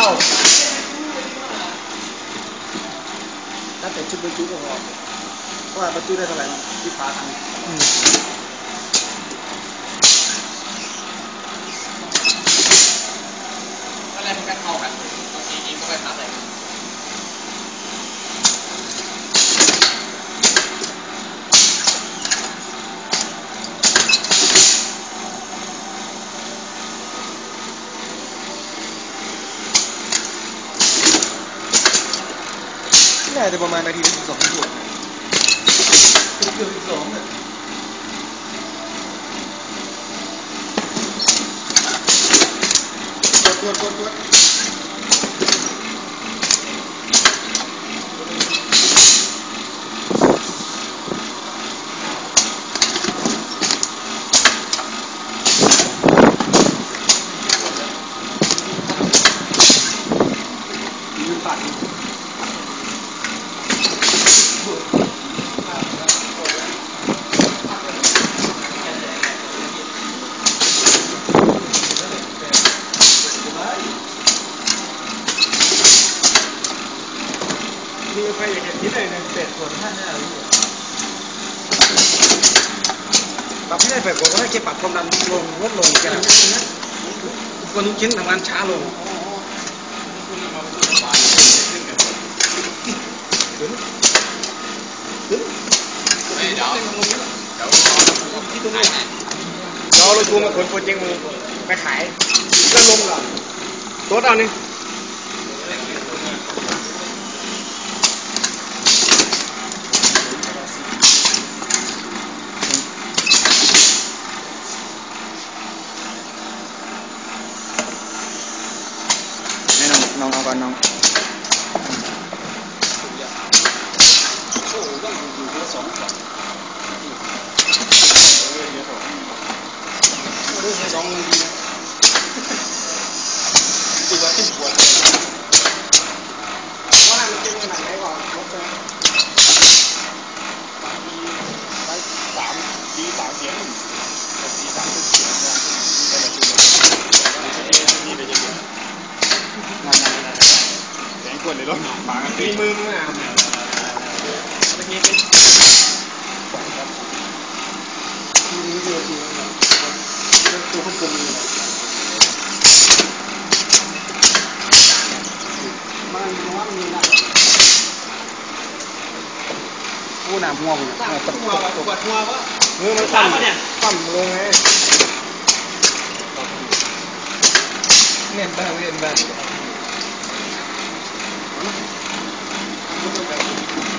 ถ้าแต่ชุดบรรจุก็พอเพราะว่าบรรจุได้เท่าไหร่ที่ฝาทำอะไรมันก็เข้ากันจริงๆก็ไม่ทับเลยน่าจะประมาณนาที12 ชั่วโมงเกือบ12เนี่ยตรวจยืนปัดมีใครอยากเห็นที่ไหนในเป็ดส่วนท่านเนี่ยปรับให้ได้แบบว่าให้แค่ปรับความดันลงลดลงแค่นั้นคนทุกชิ้นทำงานช้าลงเราลงทุนมาขนโปรเจกต์มือไปขายก็ลงหรอตัวตอนนี้น้องเอาก่อนน้องสองมือดีนะติดว่าติดปวดว่ามันเป็นขนาดไหนก่อนรถนะดี3เสียงดี3เสียงนี่ไปเยอะแสงกวนเลยรถฝาตีมืออ่ะเมื่อกี้นี่เยอะจริงตัวมันกลมเลยมันมีนะผู้นำหัวมันตัดหัวปวดหัววะมือมันคว่ำลงไงเล่นบ้าง